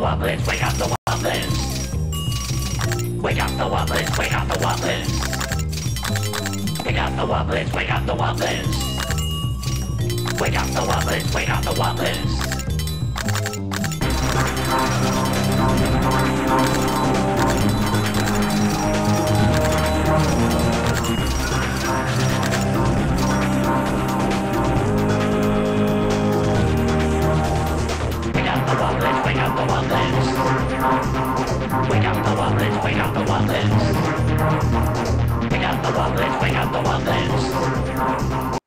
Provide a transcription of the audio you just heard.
wobblers, wake up the wobblers. Wake up the wobblers, wake up the wobblers. Wake up the wobblers, wake up the wobblers. Wake up the wobblers, wake up the wobblers. Wake up the wobblers, wake up the wobblers. Wake up the wobblers, wake up the wobblers. Wake up the wobblers, wake up the wobblers.